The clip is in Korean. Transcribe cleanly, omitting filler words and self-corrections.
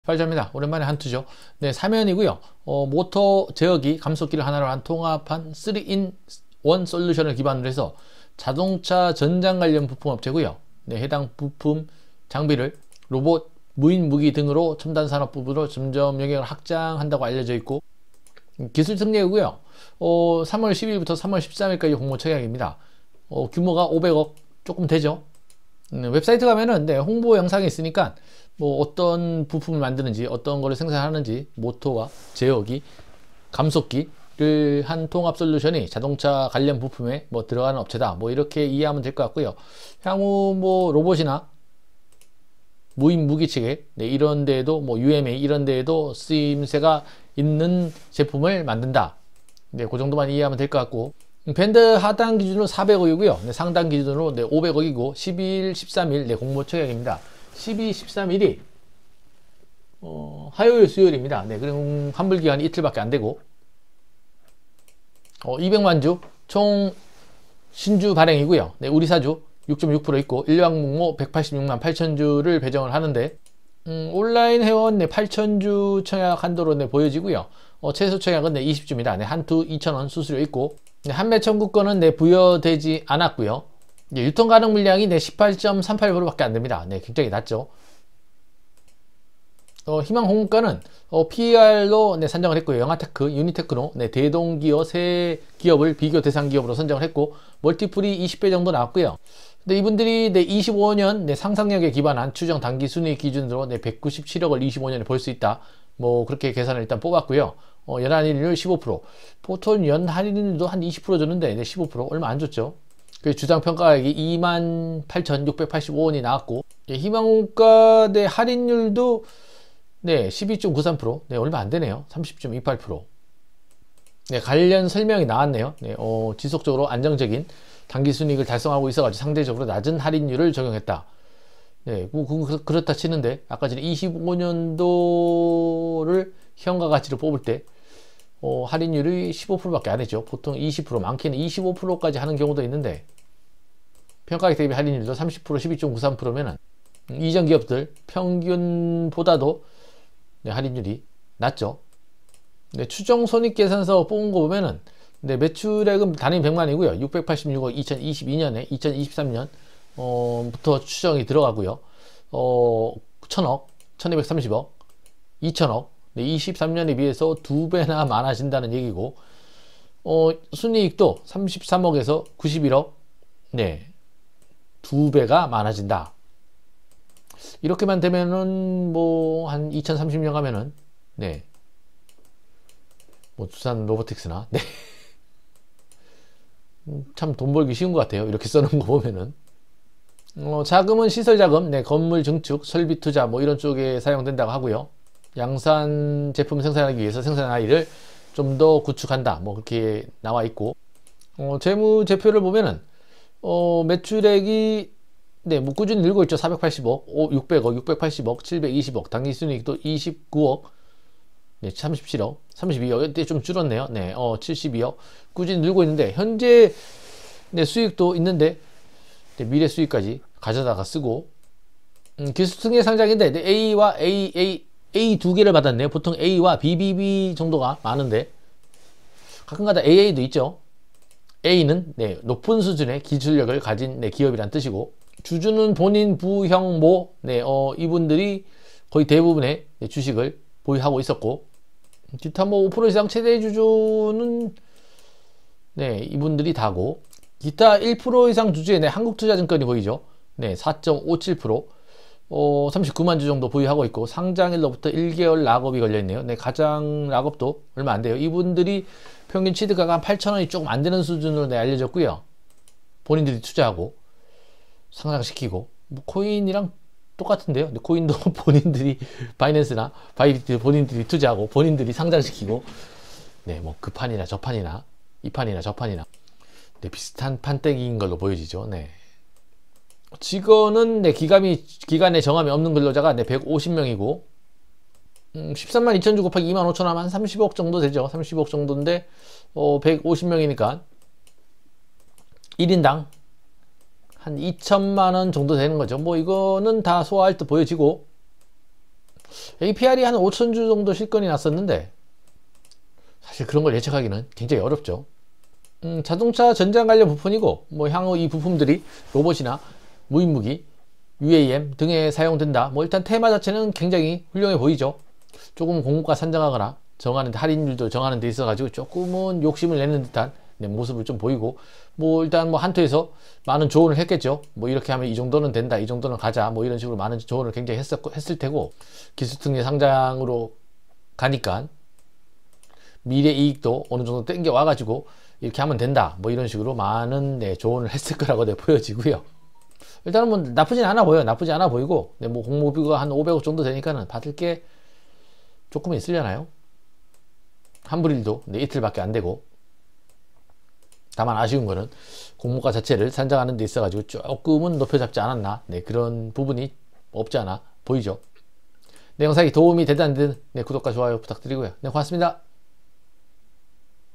발자입니다. 오랜만에 한 투죠. 네, 사면이고요. 모터 제어기, 감속기를 하나로 한 통합한 3-in-1 솔루션을 기반으로 해서 자동차 전장 관련 부품 업체고요. 네, 해당 부품 장비를 로봇, 무인 무기 등으로 첨단 산업 부분으로 점점 영역을 확장한다고 알려져 있고, 기술 특례이고요. 3월 10일부터 3월 13일까지 공모 처약입니다. 규모가 500억 조금 되죠. 웹사이트 가면은 네, 홍보 영상이 있으니까 뭐 어떤 부품을 만드는지, 어떤 거를 생산하는지, 모터와 제어기, 감속기를 한 통합 솔루션이 자동차 관련 부품에 뭐 들어가는 업체다, 뭐 이렇게 이해하면 될 것 같고요. 향후 뭐 로봇이나 무인 무기 체계, 네, 이런 데에도 뭐 UMA 이런 데에도 쓰임새가 있는 제품을 만든다. 네, 그 정도만 이해하면 될 것 같고, 밴드 하단 기준으로 400억이고요. 네, 상단 기준으로 네, 500억이고 12일, 13일 네, 공모 처약입니다. 12, 13일이 화요일, 수요일입니다. 네, 그럼 환불 기간이 이틀밖에 안 되고 200만 주 총 신주 발행이고요. 네, 우리 사주 6.6% 있고 인류항공모 186만 8천 주를 배정을 하는데 온라인 회원 네, 8천 주 청약 한도로 네, 보여지고요. 최소 청약은 네, 20주입니다. 네, 한 투 2,000원 수수료 있고, 네, 판매 청구권은 네, 부여되지 않았고요. 네, 유통 가능 물량이 네, 18.38%밖에 안 됩니다. 네, 굉장히 낮죠. 희망 공급가는 PER로 네, 산정을 했고요. 영하테크, 유니테크노, 네, 대동기업 세 기업을 비교 대상 기업으로 선정을 했고, 멀티플이 20배 정도 나왔고요. 근데 이분들이 네, 25년 네, 상상력에 기반한 추정 단기 순이익 기준으로 네, 197억을 25년에 벌 수 있다. 뭐 그렇게 계산을 일단 뽑았고요. 연할인율 15%, 보통 연할인율도 한 20% 줬는데 네, 15% 얼마 안 줬죠. 그 주당 평가액이 28,685원이 나왔고, 예, 희망공가 대 할인율도 네, 12.93%, 네, 얼마 안 되네요. 30.28%. 네, 관련 설명이 나왔네요. 네, 지속적으로 안정적인 단기 순이익을 달성하고 있어가지고 상대적으로 낮은 할인율을 적용했다. 네, 뭐 그렇다 치는데 아까 전에 25년도를 현가 가치로 뽑을 때 할인율이 15%밖에 안 했죠. 보통 20%, 많게는 25%까지 하는 경우도 있는데 평가액 대비 할인율도 30%, 12.93%면은 이전 기업들 평균보다도 네, 할인율이 낮죠. 네, 추정 손익계산서 뽑은 거 보면은 네, 매출액은 단위 100만이고요. 686억 2022년에 2023년 부터 추정이 들어가고요. 1000억, 1230억, 2000억, 네, 23년에 비해서 2배나 많아진다는 얘기고, 순이익도 33억에서 91억, 네, 2배가 많아진다. 이렇게만 되면은 뭐 한 2030년 가면은 네, 뭐 두산 로보틱스나 네, 참 돈 벌기 쉬운 것 같아요. 이렇게 써놓은 거 보면은. 자금은 시설 자금, 네, 건물 증축, 설비 투자 뭐 이런 쪽에 사용된다고 하고요. 양산 제품 생산하기 위해서 생산라인을 좀 더 구축한다. 뭐 그렇게 나와 있고, 재무제표를 보면은 매출액이 네, 뭐 꾸준히 늘고 있죠. 480억, 600억, 680억, 720억, 당기순이익도 29억, 네, 37억, 32억, 이때 좀 줄었네요. 네, 72억, 꾸준히 늘고 있는데 현재 네, 수익도 있는데 네, 미래 수익까지 가져다가 쓰고, 기술승계 상장인데 네, A와 A 두 개를 받았네요. 보통 A와 BBB 정도가 많은데 가끔가다 AA도 있죠. A는 네, 높은 수준의 기술력을 가진 네, 기업이란 뜻이고, 주주는 본인 부형모, 네, 이분들이 거의 대부분의 네, 주식을 보유하고 있었고, 기타 뭐 5% 이상 최대 주주는 네, 이분들이 다고, 기타 1% 이상 주주의 네, 한국투자증권이 보이죠. 네, 4.57%, 39만 주 정도 보유하고 있고, 상장일로부터 1개월 락업이 걸려있네요. 네, 가장 락업도 얼마 안 돼요. 이분들이 평균 취득가가 한 8,000원이 조금 안 되는 수준으로 네, 알려졌고요. 본인들이 투자하고 상장시키고, 뭐 코인이랑 똑같은데요. 근데 코인도 본인들이 바이낸스나 바이비트 본인들이 투자하고 본인들이 상장시키고, 네, 뭐 그 판이나 저 판이나 이 판이나 저 판이나 네, 비슷한 판때기인 걸로 보여지죠. 네. 직원은 네, 기간에 정함이 없는 근로자가 네, 150명이고, 13만 2천 주 곱하기 2만 5천 하면 한 30억 정도 되죠. 30억 정도인데 150명이니까 1인당 한 2천만 원 정도 되는 거죠. 뭐 이거는 다 소화할 듯 보여지고, APR이 한 5,000주 정도 실건이 났었는데 사실 그런 걸 예측하기는 굉장히 어렵죠. 자동차 전장 관련 부품이고 뭐 향후 이 부품들이 로봇이나 무인무기, UAM 등에 사용된다. 뭐 일단 테마 자체는 굉장히 훌륭해 보이죠. 조금 공모가 산정하거나 정하는 할인율도 정하는 데 있어 가지고 조금은 욕심을 내는 듯한 모습을 좀 보이고, 뭐 일단 뭐 한토에서 많은 조언을 했겠죠. 뭐 이렇게 하면 이 정도는 된다, 이 정도는 가자, 뭐 이런 식으로 많은 조언을 굉장히 했을 테고, 기술특례 상장으로 가니까 미래 이익도 어느 정도 땡겨 와가지고 이렇게 하면 된다, 뭐 이런 식으로 많은 조언을 했을 거라고 보여지고요. 일단은 뭐 나쁘진 않아 보여요. 나쁘지 않아 보이고, 뭐 공모비가 한 500억 정도 되니까는 받을 게 조금 있으려나요? 환불일도 이틀밖에 안 되고, 다만 아쉬운 거는 공모가 자체를 산정하는 데 있어 가지고 조금은 높여잡지 않았나, 그런 부분이 없지 않아 보이죠. 영상이 도움이 되다는 듯 구독과 좋아요 부탁드리고요. 고맙습니다.